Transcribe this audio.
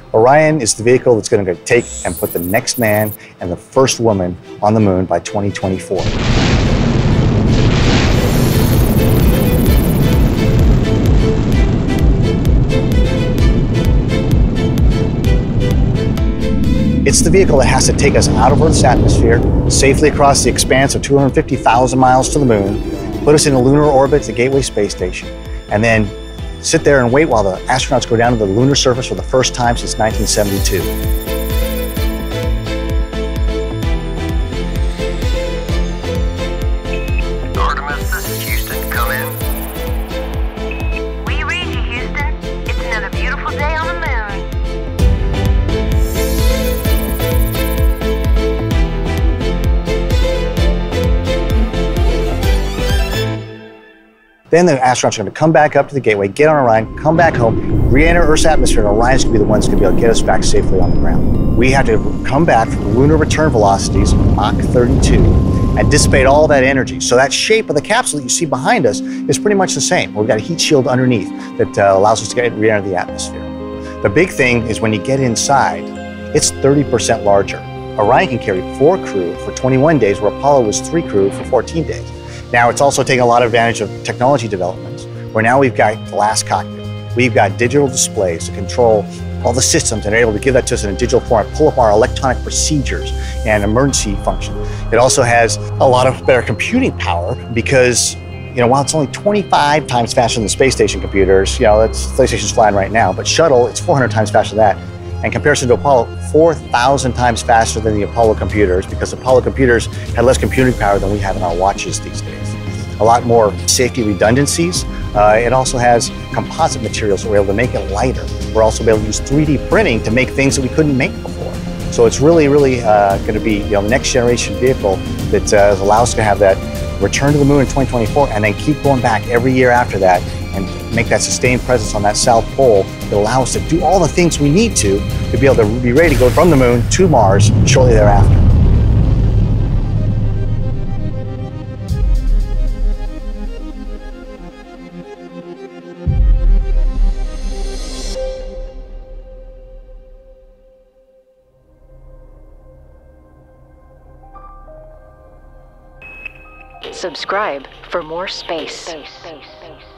Orion is the vehicle that's going to take and put the next man and the first woman on the moon by 2024. It's the vehicle that has to take us out of Earth's atmosphere, safely across the expanse of 250,000 miles to the moon, put us in a lunar orbit at the Gateway Space Station, and then sit there and wait while the astronauts go down to the lunar surface for the first time since 1972. Artemis, this is Houston. Come in. We read you, Houston. It's another beautiful day on the moon. Then the astronauts are going to come back up to the Gateway, get on Orion, come back home, re-enter Earth's atmosphere, and Orion's going to be the ones going to be able to get us back safely on the ground. We have to come back from the lunar return velocities, Mach 32, and dissipate all that energy. So that shape of the capsule that you see behind us is pretty much the same. We've got a heat shield underneath that allows us to re-enter the atmosphere. The big thing is when you get inside, it's 30% larger. Orion can carry 4 crew for 21 days, where Apollo was 3 crew for 14 days. Now, it's also taking a lot of advantage of technology developments, where now we've got glass cockpit. We've got digital displays to control all the systems and are able to give that to us in a digital format, pull up our electronic procedures and emergency function. It also has a lot of better computing power because, while it's only 25 times faster than the space station computers, that's space station's flying right now, but shuttle, it's 400 times faster than that. In comparison to Apollo, 4,000 times faster than the Apollo computers, because Apollo computers had less computing power than we have in our watches these days. A lot more safety redundancies. It also has composite materials, so we're able to make it lighter. We're also able to use 3D printing to make things that we couldn't make before. So it's really going to be the next generation vehicle that allows us to have that return to the moon in 2024 and then keep going back every year after that and make that sustained presence on that South Pole that allow us to do all the things we need to be able to be ready to go from the moon to Mars shortly thereafter. Subscribe for more space.